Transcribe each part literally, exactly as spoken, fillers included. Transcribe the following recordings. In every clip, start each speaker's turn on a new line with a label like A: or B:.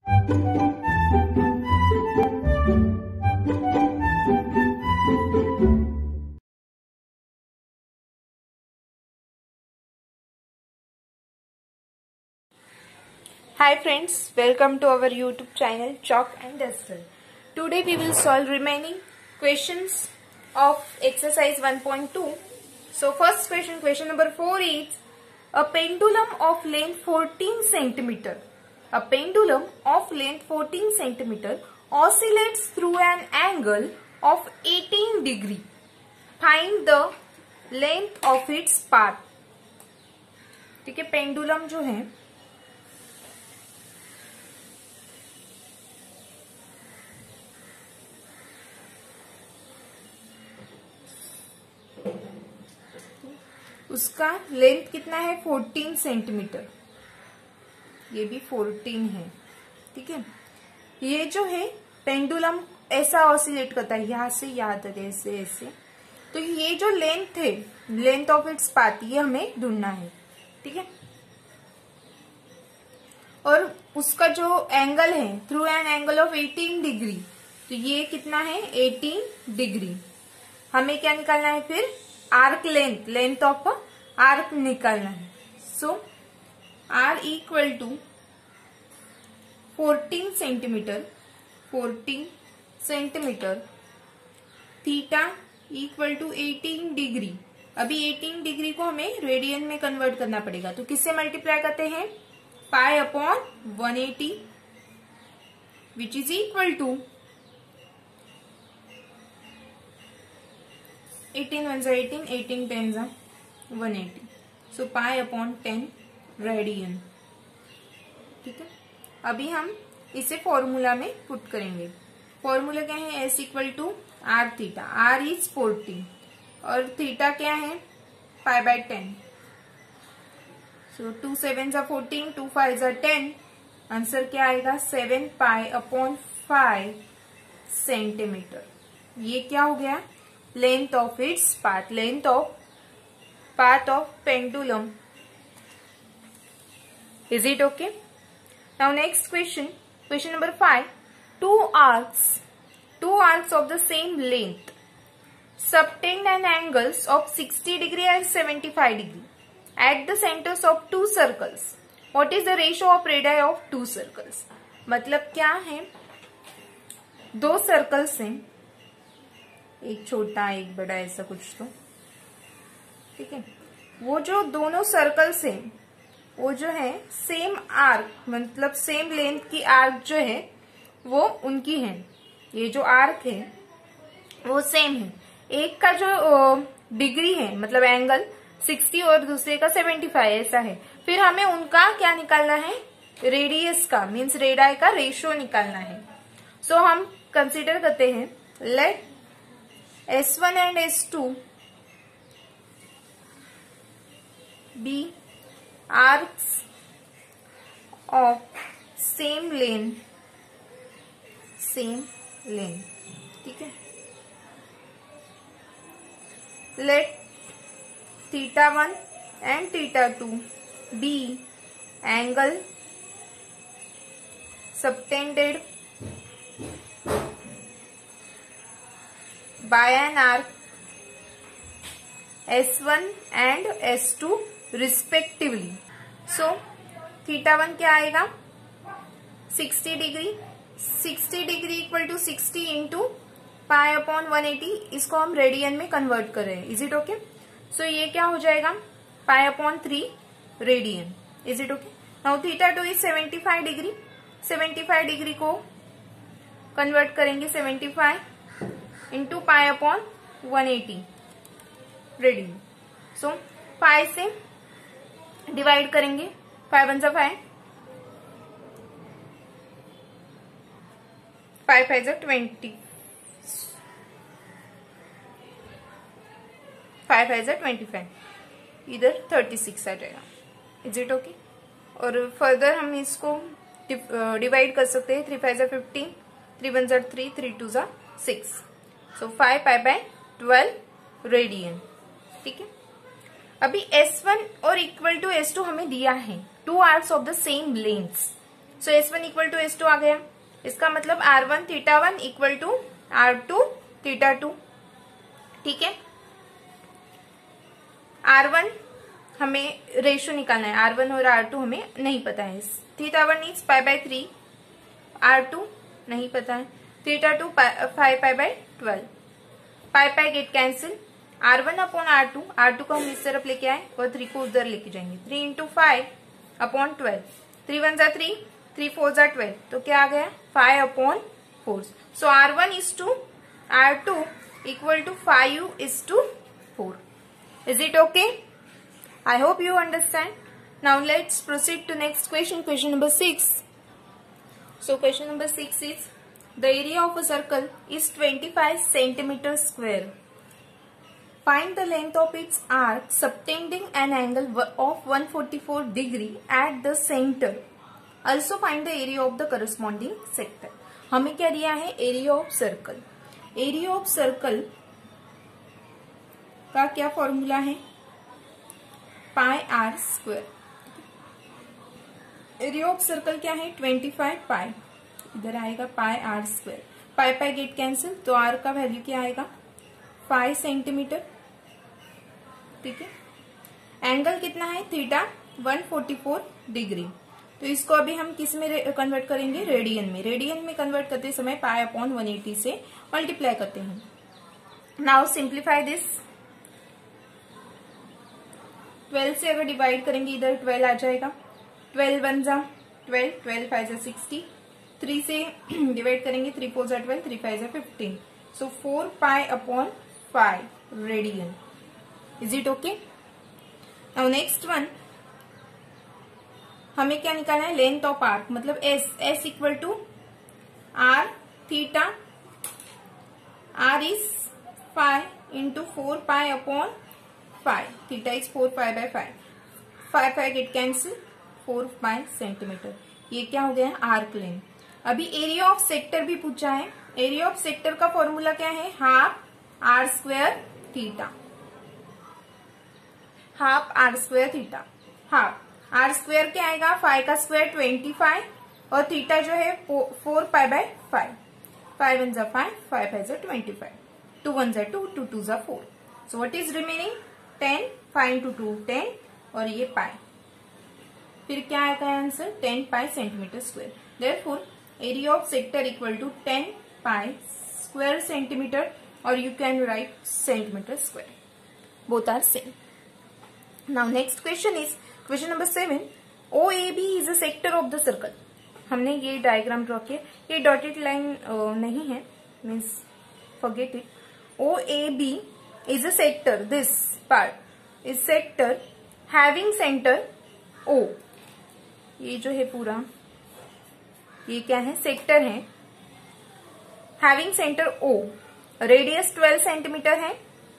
A: Hi friends, welcome to our YouTube channel Chalk and Duster. Today we will solve remaining questions of exercise one point two. So first question, question number four is a pendulum of length fourteen centimeter. A pendulum of length fourteen centimeter oscillates through an angle of eighteen degree. Find the length of its path. ठीक है, pendulum जो है उसका length कितना है, fourteen centimetre. ये भी fourteen है. ठीक है, ये जो है पेंडुलम ऐसा ऑसिलेट करता है यहां से यहां तक, ऐसे ऐसे. तो ये जो लेंथ है, लेंथ ऑफ इट्स पाथ, ये हमें ढूंढना है. ठीक है, और उसका जो एंगल है through an angle of eighteen degree, तो ये कितना है, एटीन डिग्री. हमें क्या निकालना है फिर, arc length, length of arc निकालना है. So R equal to fourteen centimetre, fourteen centimetre, theta equal to eighteen degree. अभी एटीन डिग्री को हमें रेडियन में कन्वर्ट करना पड़ेगा, तो किससे मल्टीप्लाई करते हैं, pi upon one eighty, which is equal to eighteen one जा एटीन, एटीन टेन जा one eighty. So pi upon ten radian. ठीक है, अभी हम इसे फॉर्मूला में पुट करेंगे. फॉर्मूला क्या है, S equal to R theta. R is fourteen और थीटा क्या है, pi by ten. So two seven जा फोर्टीन, टू फाइव जा टेन. आंसर क्या आएगा, seven pi upon five centimetre. ये क्या हो गया, length of its path, length of path of pendulum. Is it okay? Now next question, question number five. Two arcs, two arcs of the same length subtend an angles of sixty degree and seventy-five degree at the centers of two circles. What is the ratio of radii of two circles? मतलब क्या है, दो circles हैं, एक छोटा एक बड़ा, ऐसा कुछ. तो ठीक है, वो जो दोनों सर्कल्स हैं वो जो है सेम आर्क, मतलब सेम लेंथ की आर्क जो है वो उनकी है. ये जो आर्क है वो सेम है. एक का जो डिग्री है मतलब एंगल सिक्सटी और दूसरे का सेवेंटी फाइव, ऐसा है. फिर हमें उनका क्या निकालना है, रेडियस का, मीन्स रेडाई का रेशियो निकालना है. सो so, हम कंसीडर करते हैं, let S one and S two be arcs of same length, same length. ठीक है, let theta one and theta two be angle subtended by an arc S one and S two respectively. So theta one क्या आएगा, sixty degree. Sixty degree equal to sixty into pi upon one eighty. इसको हम radian में convert कर रहे हैं. Is it okay? सो ये क्या हो जाएगा, pi upon three radian. Is it okay? Now theta two is seventy five degree. Seventy five degree को कन्वर्ट करेंगे seventy five into pi upon one eighty radian. So five से divide करेंगे, five one जा five, five five जा twenty, five five जा twenty five, इधर thirty six आ जाएगा. Is it okay? और फर्दर हम इसको डिवाइड कर सकते हैं. थ्री फाइव जा फिफ्टीन, थ्री वन जा थ्री, थ्री टू जा six. So five pi by twelve radian. ठीक है, अभी एस वन और इक्वल टू एस टू हमें दिया है, two arcs of the same lengths. So S one equal to S two आ गया। इसका मतलब R one theta one equal to R two theta two. ठीक है, आर वन हमें रेशो निकालना है, आर वन और आर टू हमें नहीं पता है। Theta one is pi by three, R two नहीं पता है, theta two five pi by twelve, pi pi get cancel, R one upon R two, R two को हम इस तरफ लेके आए और थ्री को उधर लेके जाएंगे, three into five upon twelve, three one जा थ्री, थ्री फोर जा ट्वेल्व, तो क्या आ गया five upon four. So R one is to R two equal to five is to four. Is it okay? I hope you understand. Now let's proceed to next question, question number six. So question number six is, the area of a circle is twenty-five centimeter square. Find the length of its arc subtending an angle of one hundred forty-four degree at the center. Also find the area of the corresponding sector. हमें क्या दिया है? Area of circle. Area of circle का क्या formula है? Pi R square. Area of circle क्या है? Twenty five pi, इधर आएगा pi R square, pi pi get cancel, तो आर का वैल्यू क्या आएगा? Five centimetre. ठीक है, एंगल कितना है? Theta one forty four degree. तो इसको अभी हम किस में कन्वर्ट करेंगे? रेडियन में। रेडियन में कन्वर्ट करते समय पाई अपॉन वन एटी से मल्टीप्लाई करते हैं। नाउ सिंप्लीफाई दिस, ट्वेल्व से अगर डिवाइड करेंगे इधर ट्वेल्व आ जाएगा, ट्वेल्व वन जा ट्वेल्व, ट्वेल्व फाइव जा सिक्सटी, थ्री से डिवाइड करेंगे, थ्री फोर जा ट्वेल्व, थ्री फाइव जा fifteen, so four pi upon five radian. Is it okay? Now next one, हमें क्या निकालना है? लेंथ ऑफ आर्क, मतलब S, S equal to R theta, R is five into four pi upon five, theta is four pi by five, five five get cancel, four pi centimetre. ये क्या हो गया? Arc length. अभी area of sector भी पूछा है। Area of sector का formula क्या है? Half R square theta, half R square theta. Half R square क्या आएगा? फाइव का स्क्वायर ट्वेंटी फाइव और थीटा जो है four pi by five, five one जा फाइव, फाइव फाइव जा ट्वेंटी फाइव, टू वन जा टू, टू टू जा four, so what is remaining? Ten, five into two ten, और ये पाई, फिर क्या आएगा answer? Ten pi centimetre square. Therefore area of sector equal to ten pi square centimetre, और you can write centimetre square, both are same. Now next question is question number seven. O A B is a sector of the circle. हमने ये diagram draw किया, ये dotted line नहीं है, means forget it. O A B is a sector, this part is sector having center O। ये जो है पूरा, ये क्या है? सेक्टर है, having center O, radius twelve centimetre है,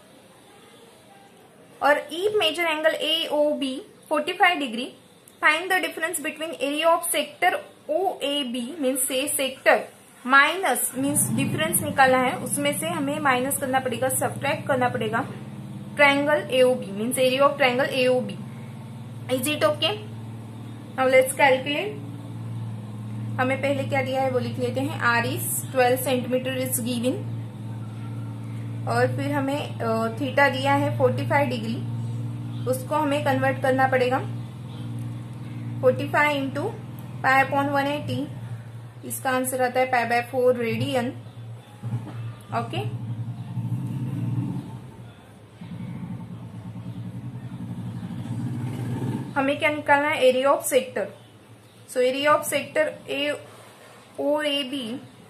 A: और each measure angle A O B forty five degree. Find the difference between area of sector O A B, means से सेक्टर माइनस, मीन्स डिफरेंस निकालना है, उसमें से हमें minus करना पड़ेगा, सब्ट्रैक्ट करना पड़ेगा triangle AOB, means area of triangle AOB. Is it okay? Now let's calculate. हमें पहले क्या दिया है वो लिख लेते हैं। R is twelve centimetre is given, और फिर हमें थीटा दिया है फोर्टी फाइव डिग्री, उसको हमें कन्वर्ट करना पड़ेगा forty five into pi upon one eighty, इसका आंसर आता है pi by four radian. Okay, हमें क्या निकालना है? Area of sector. So area of sector A O A B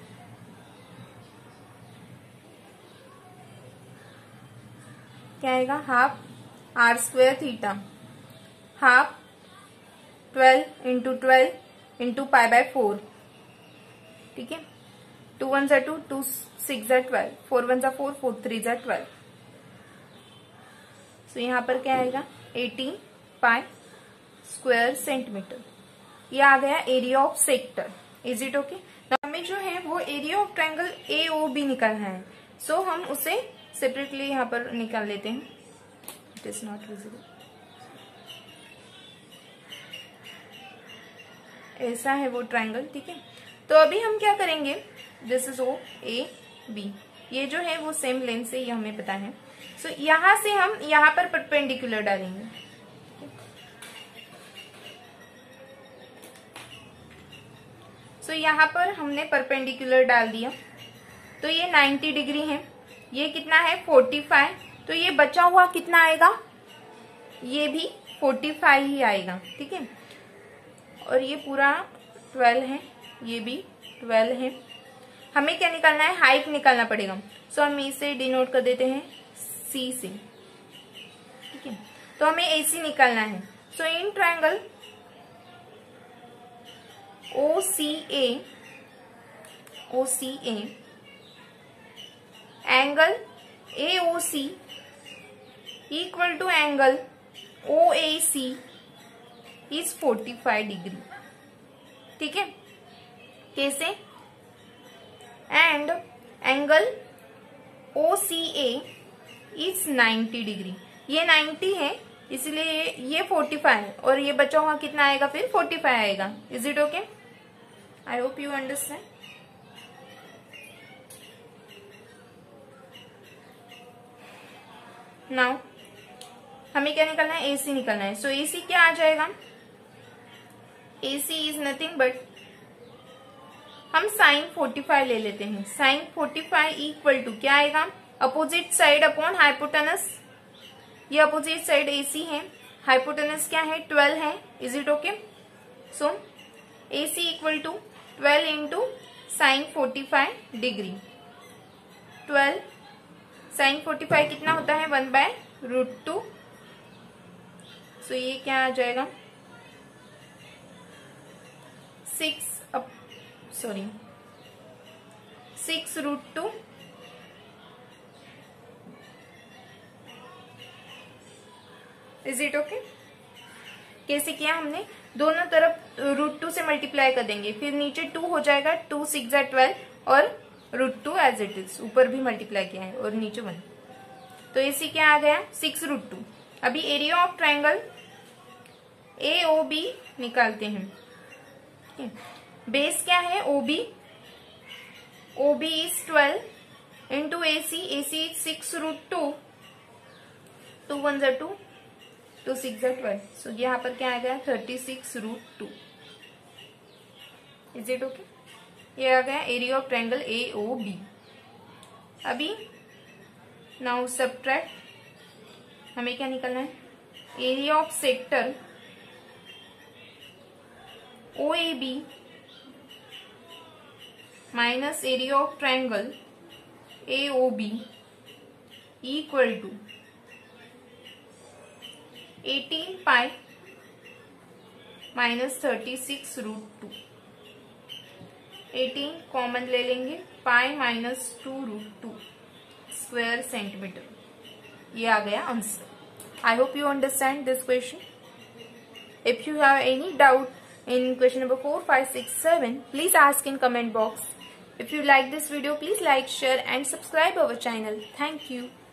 A: क्या आएगा? Half R square theta, half twelve into twelve into pi by four. ठीक है, टू वन जा टू, टू सिक्स जा ट्वेल्व, फोर वन जा four, four three जा twelve, so यहाँ पर क्या आएगा? Eighteen pi square centimetre. ये आ गया area of sector. Is it okay? हमें जो है वो area of triangle A O B निकालना है, सो so, हम उसे सेपरेटली यहाँ पर निकाल लेते हैं। It is not visible. ऐसा है वो ट्राइंगल, ठीक है। तो अभी हम क्या करेंगे, this is O A B, ये जो है वो सेम लेंथ से, ये हमें पता है। सो so, यहां से हम यहां पर परपेंडिकुलर डालेंगे। सो so, यहां पर हमने परपेंडिकुलर डाल दिया, तो ये नाइन्टी डिग्री है, ये कितना है फोर्टी फाइव, तो ये बचा हुआ कितना आएगा, ये भी फोर्टी फाइव ही आएगा, ठीक है। और ये पूरा ट्वेल्व है, ये भी ट्वेल्व है। हमें क्या निकालना है, हाइट निकालना पड़ेगा। सो so, हम इसे डिनोट कर देते हैं सी से, ठीक है। तो हमें एसी निकालना है। So in triangle O C A, O C A, angle A O C equal to angle O A C is forty five degree, ठीक है। कैसे, and angle O C A is ninety degree, ये ninety है इसलिए ये forty five है, और ये बचा हुआ कितना आएगा, फिर फोर्टी फाइव आएगा। Is it okay? I hope you understand. Now हमें क्या निकालना है, एसी निकालना है। सो एसी क्या आ जाएगा, एसी इज नथिंग बट, हम साइन फोर्टी फाइव ले लेते हैं। Sine forty five equal to क्या आएगा, अपोजिट साइड अपॉन हाइपोटेनस, ये अपोजिट साइड एसी है, हाइपोटेनस क्या है, ट्वेल्व है। Is it okay? So AC equal to twelve into sine forty five degree, twelve sine forty five कितना होता है, one by root two. So ये क्या आ जाएगा, six up sorry six root two is it okay? कैसे किया हमने, दोनों तरफ रूट टू से मल्टीप्लाई कर देंगे, फिर नीचे टू हो जाएगा, टू सिक्स जा ट्वेल्व, और root two as it is, ऊपर भी मल्टीप्लाई किया है, और नीचे वन। तो इसी क्या आ गया, सिक्स रूट टू। अभी area of triangle A O B निकालते हैं। बेस क्या है, O B, O B is twelve into A C, A C is six root two, two one जा टू, टू सिक्स जा ट्वेल्व। सो यहाँ पर क्या आ गया, thirty six root two. Is it okay? ये आ गया area of triangle A O B. अभी नाउ सबट्रैक्ट, हमें क्या निकालना है, area of sector O A B minus area of triangle A O B equal to eighteen pi minus thirty six root two. Eighteen common ले लेंगे, pi minus two root two square centimetre. ये आ गया answer. I hope you understand this question. If you have any doubt in question number four, five, six, seven, please ask in comment box. If you like this video, please like, share and subscribe our channel. Thank you.